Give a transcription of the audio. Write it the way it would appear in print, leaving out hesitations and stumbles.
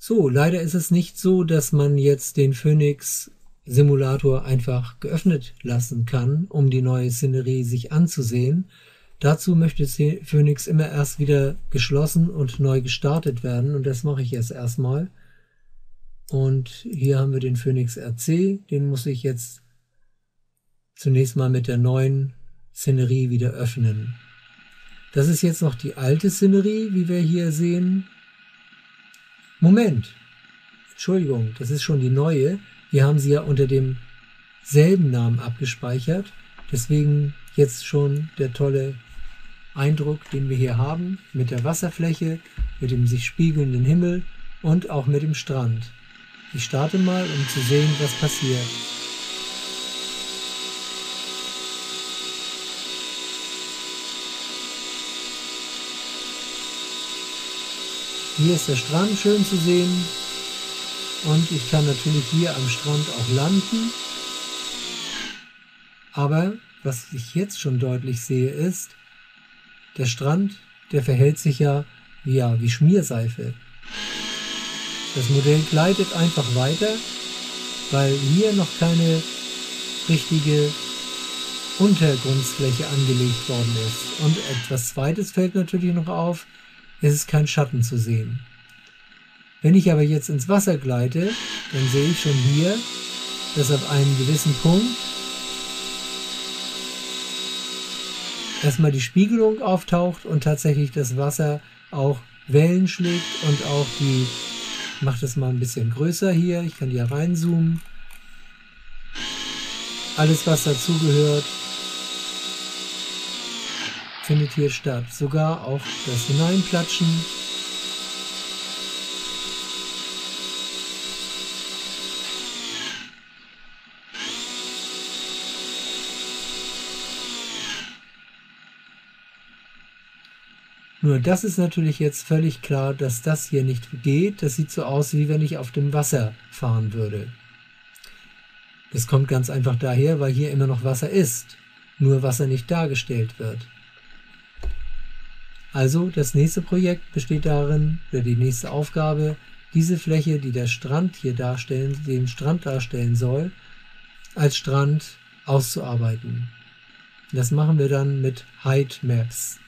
So, leider ist es nicht so, dass man jetzt den Phoenix Simulator einfach geöffnet lassen kann, um die neue Szenerie sich anzusehen. Dazu möchte Phoenix immer erst wieder geschlossen und neu gestartet werden, und das mache ich jetzt erstmal. Und hier haben wir den Phoenix RC, den muss ich jetzt zunächst mal mit der neuen Szenerie wieder öffnen. Das ist jetzt noch die alte Szenerie, wie wir hier sehen. Moment, Entschuldigung, das ist schon die neue. Wir haben sie ja unter demselben Namen abgespeichert. Deswegen jetzt schon der tolle Eindruck, den wir hier haben, mit der Wasserfläche, mit dem sich spiegelnden Himmel und auch mit dem Strand. Ich starte mal, um zu sehen, was passiert. Hier ist der Strand schön zu sehen und ich kann natürlich hier am Strand auch landen. Aber was ich jetzt schon deutlich sehe ist, der Strand, der verhält sich ja wie Schmierseife. Das Modell gleitet einfach weiter, weil hier noch keine richtige Untergrundfläche angelegt worden ist. Und etwas Zweites fällt natürlich noch auf, es ist kein Schatten zu sehen. Wenn ich aber jetzt ins Wasser gleite, dann sehe ich schon hier, dass ab einem gewissen Punkt erstmal die Spiegelung auftaucht und tatsächlich das Wasser auch Wellen schlägt und auch ich mache das mal ein bisschen größer hier, ich kann hier reinzoomen. Alles, was dazugehört, findet hier statt. Sogar auch das Hineinplatschen. Nur das ist natürlich jetzt völlig klar, dass das hier nicht geht. Das sieht so aus, wie wenn ich auf dem Wasser fahren würde. Das kommt ganz einfach daher, weil hier immer noch Wasser ist, nur Wasser nicht dargestellt wird. Also das nächste Projekt besteht darin, oder die nächste Aufgabe, diese Fläche, die der Strand hier darstellen, den Strand darstellen soll, als Strand auszuarbeiten. Das machen wir dann mit Height Maps.